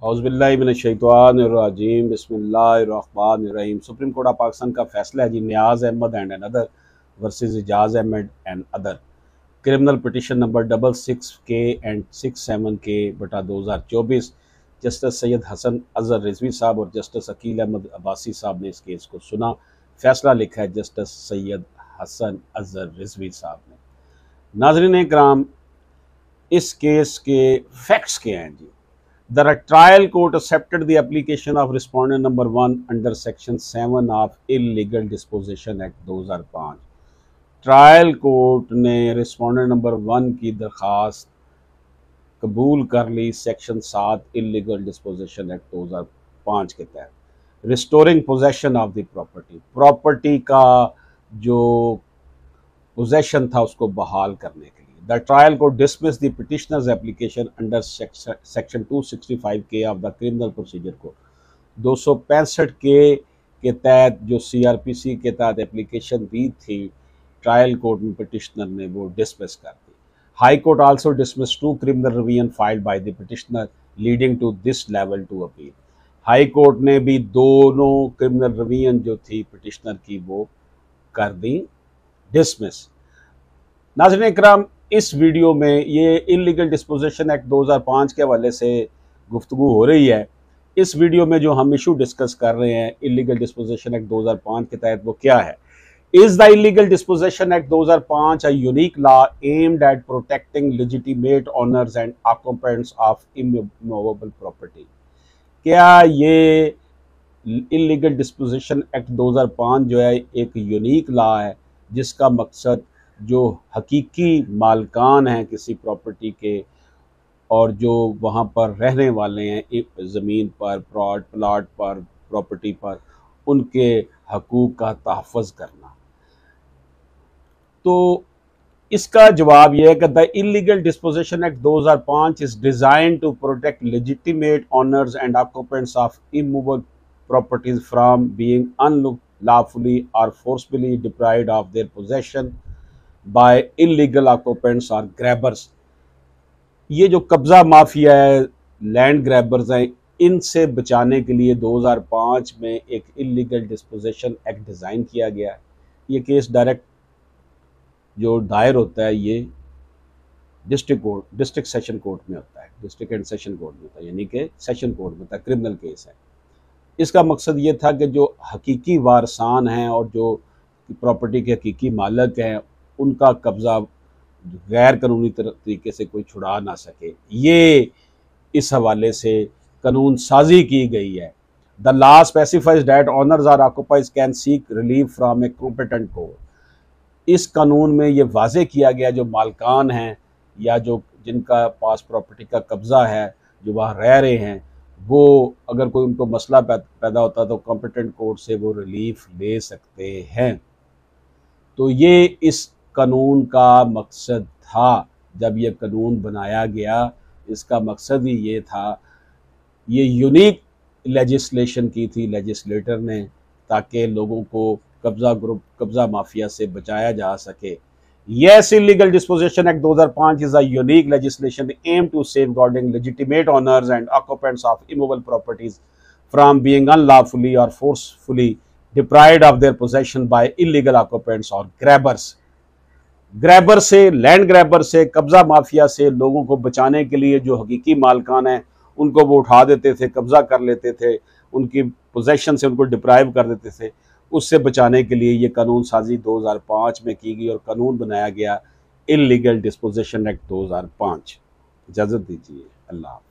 औज़ुबिल्लाहि मिनश्शैतानिर्रजीम बिस्मिल्लाहिर्रहमानिर्रहीम। Supreme court of Pakistan का फैसला है जी, Niaz Ahmed and other versus Ijaz Ahmed and other, criminal petition number 66K and 67K बटा 2024। जस्टिस सैयद हसन अजहर रिजवी साहब और जस्टिस अकील अहमद अब्बासी साहब ने इस केस को सुना। फैसला लिखा है जस्टिस सैयद हसन अजहर रिजवी साहब ने। नाज़रीन इकराम, इस केस के फैक्ट्स क्या हैं जी। The trial court accepted the application of respondent number 1 under section 7 of Illegal Dispossession Act 2005। Trial court ने रिस्पोंडेंट नंबर 1 की दरख्वास्त कबूल कर ली सेक्शन 7 इलीगल डिस्पोजेशन एक्ट 2005 के तहत। Restoring possession of the property का जो पोजेशन था उसको बहाल करने के लिए। The trial court dismiss the petitioners application under section 265K of the criminal procedure code. 265K के तहत जो CRPC के तहत एप्लीकेशन दी थी ट्रायल कोर्ट में पिटिशनर ने, वो डिसमिस कर दी। High court also dismiss 2 criminal revision filed by the petitioner leading to this level to appeal. High court ने भी दोनों क्रिमिनल रिवीजन जो थी पिटिशनर की वो कर दी डिसमिस। नाज़रीन इकराम, इस वीडियो में ये इलीगल डिस्पोजेशन एक्ट 2005 के हवाले से गुफ्तगू हो रही है। इस वीडियो में जो हम इशू डिस्कस कर रहे हैं इलीगल डिस्पोजेशन एक्ट 2005 के तहत, वो क्या है। Is the illegal dispossession act 2005 a unique law aimed at protecting legitimate owners and occupants of immovable property. क्या ये इलीगल डिस्पोजेशन एक्ट 2005 जो है एक यूनिक लॉ है जिसका मकसद जो हकीकी मालकान हैं किसी प्रॉपर्टी के और जो वहाँ पर रहने वाले हैं ज़मीन पर, प्लाट पर, प्रॉपर्टी पर, उनके हकूक़ का तहफ़्फ़ुज़ करना। तो इसका जवाब यह है कि the illegal dispossession act 2005 is designed to protect legitimate owners and occupants of immovable properties from being unlawfully और forcefully deprived of their possession by illegal occupants और ग्रैबर्स। ये जो कब्ज़ा माफिया है, लैंड ग्रैबर्स हैं, इनसे बचाने के लिए 2005 में एक इलीगल डिस्पोजेशन एक्ट डिज़ाइन किया गया है। ये केस डायरेक्ट जो दायर होता है ये डिस्ट्रिक्ट सेशन कोर्ट में होता है, डिस्ट्रिक्ट एंड सेशन कोर्ट में होता है, यानी कि सेशन कोर्ट में होता है, क्रिमिनल केस है। इसका मकसद ये था कि जो हकीकी वारसान हैं और जो प्रॉपर्टी के हकीकी मालिक हैं उनका कब्ज़ा गैर कानूनी तरीके से कोई छुड़ा ना सके। ये इस हवाले से कानून साजी की गई है। The law specifies that owners और occupiers can seek relief from a competent court. इस कानून में ये वाजे किया गया जो मालकान हैं या जो जिनका पास प्रॉपर्टी का कब्ज़ा है, जो वहाँ रह रहे हैं, वो अगर कोई उनको मसला पैदा होता है तो कॉम्पिटेंट कोर्ट से वो रिलीफ ले सकते हैं। तो ये इस कानून का मकसद था। जब ये कानून बनाया गया इसका मकसद ही ये था, ये यूनिक लेजिस्लेशन की थी लेजिस्लेटर ने, ताकि लोगों को कब्ज़ा माफिया से बचाया जा सके। Yes, illegal dispossession act 2005 is a unique legislation aimed to safeguarding legitimate owners and occupants of immovable properties from being unlawfully or forcefully deprived of their possession by illegal occupants or grabbers। Grabber से, land grabber से, कब्ज़ा mafia से लोगों को बचाने के लिए जो हकीकी मालकान हैं उनको वो उठा देते थे, कब्ज़ा कर लेते थे, उनकी पोजेशन से उनको डिप्राइव कर देते थे। उससे बचाने के लिए ये कानून साजी 2005 में की गई और कानून बनाया गया इलीगल डिस्पोजेशन एक्ट 2005। इजाज़त दीजिए, अल्लाह।